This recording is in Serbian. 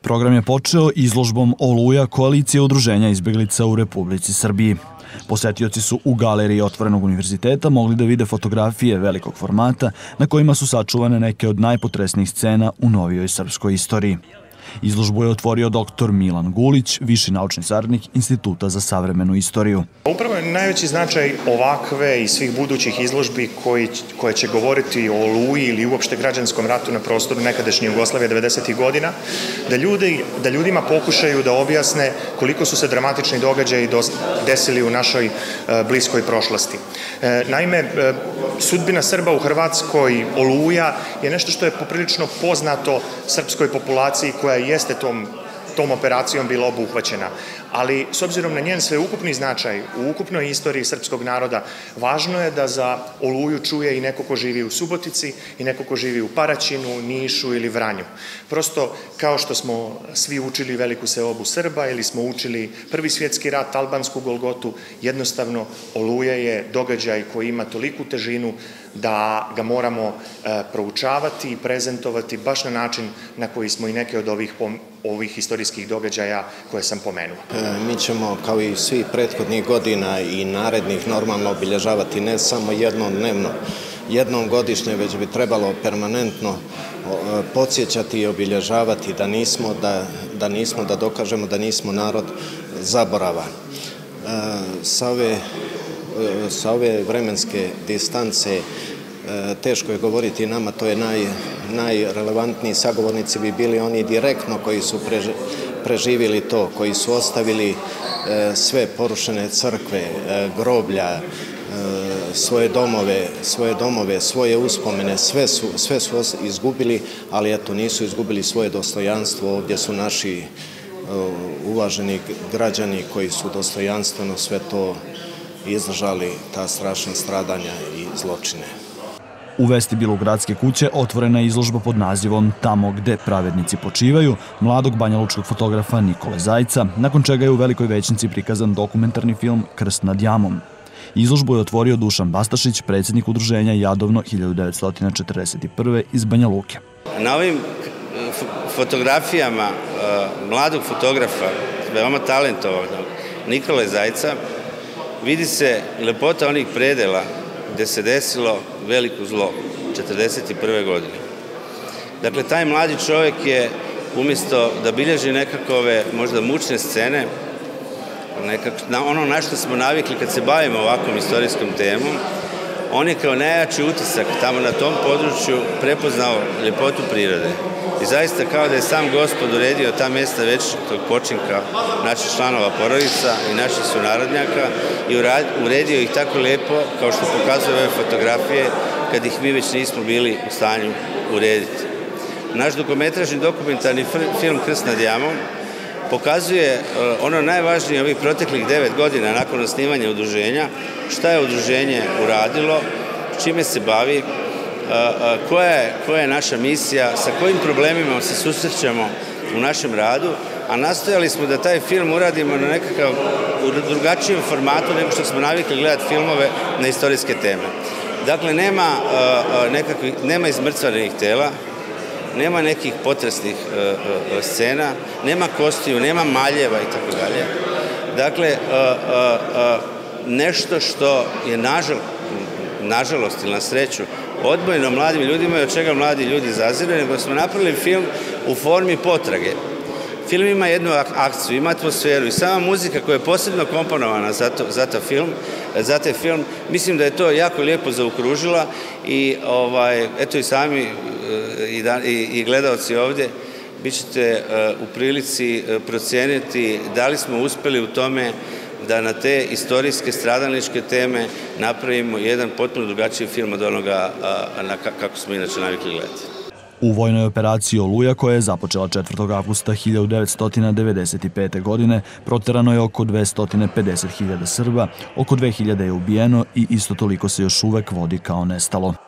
Program je počeo izložbom Oluja koalicije udruženja izbeglica u Republici Srbiji. Posetioci su u galeriji Otvorenog univerziteta mogli da vide fotografije velikog formata na kojima su sačuvane neke od najpotresnijih scena u novijoj srpskoj istoriji. Izložbu je otvorio dr. Milan Gulić, viši naučni saradnik Instituta za savremenu istoriju. Upravo je najveći značaj ovakve i svih budućih izložbi koje će govoriti o Oluji ili uopšte građanskom ratu na prostoru nekadašnje Jugoslavije 90. godina, da ljudima pokušaju da objasne koliko su se dramatični događaji desili u našoj bliskoj prošlosti. Naime, sudbina Srba u Hrvatskoj, Oluja, je nešto što je poprilično poznato srpskoj populaciji koja jeste tom operacijom bila obuhvaćena. Ali, s obzirom na njen sveukupni značaj u ukupnoj istoriji srpskog naroda, važno je da za Oluju čuje i neko ko živi u Subotici i neko ko živi u Paraćinu, Nišu ili Vranju. Prosto, kao što smo svi učili veliku seobu Srba ili smo učili Prvi svjetski rat, albansku Golgotu, jednostavno Oluja je događaj koji ima toliku težinu da ga moramo proučavati i prezentovati baš na način na koji smo i neke od ovih istorijskih događaja koje sam pomenuo. Mi ćemo, kao i svih prethodnih godina i narednih, normalno obilježavati ne samo jednom godišnje, već bi trebalo permanentno podsjećati i obilježavati da dokažemo da nismo narod zaborava. Sa ove vremenske distance teško je govoriti nama, to je najrelevantniji sagovornici bi bili oni direktno koji su preživjeli to, koji su ostavili sve porušene crkve, groblja, svoje domove, svoje uspomene, sve su izgubili, ali eto nisu izgubili svoje dostojanstvo. Ovdje su naši uvaženi građani koji su dostojanstveno sve to izdržali, ta strašna stradanja i zločine. U vestibilu Gradske kuće otvorena je izložba pod nazivom Tamo gde pravednici počivaju mladog banjalučkog fotografa Nikole Zajca, nakon čega je u Velikoj većnici prikazan dokumentarni film Krst nad jamom. Izložbu je otvorio Dušan Bastašić, predsjednik udruženja Jadovno 1941. iz Banja Luke. Na ovim fotografijama mladog fotografa, veoma talentovanog Nikole Zajca, vidi se lepota onih predela gde se desilo veliko zlo 1941. godine. Dakle, taj mladi čovjek je, umjesto da bilježi nekakove možda mučne scene, ono na što smo navikli kad se bavimo ovakvom istorijskom temom, on je kao najjači utisak tamo na tom području prepoznao ljepotu prirode. I zaista kao da je sam Gospod uredio ta mjesta večitog počinka naših članova porodica i naših sunarodnjaka i uredio ih tako lijepo kao što pokazuju ove fotografije kad ih mi već nismo bili u stanju urediti. Naš dokumentarni film Krst nad jamom pokazuje ono najvažnije ovih proteklih 9 godina nakon osnivanja udruženja, šta je udruženje uradilo, čime se bavi, koja je naša misija, sa kojim problemima se susrećemo u našem radu, a nastojali smo da taj film uradimo na nekakav drugačijem formatu nego što smo navikli gledati filmove na istorijske teme. Dakle, nema izmrcvarenih tela, nema nekih potresnih scena, nema kostiju, nema maljeva i tako dalje. Dakle, nešto što je nažalost ili na sreću odbojeno mladim ljudima i od čega mladi ljudi zazire, nego smo napravili film u formi potrage. Film ima jednu akciju, ima atmosferu i sama muzika koja je posebno komponovana za taj film, mislim da je to jako lijepo zaokružila i eto i sami i gledalci ovdje bit ćete u prilici procijeniti da li smo uspjeli u tome da na te istorijske stradalničke teme napravimo jedan potpuno drugačiji film od onoga kako smo inače navikli gledati. U vojnoj operaciji Oluja, koja je započela 4. avgusta 1995. godine, proterano je oko 250.000 Srba, oko 2.000 je ubijeno i isto toliko se još uvek vodi kao nestalo.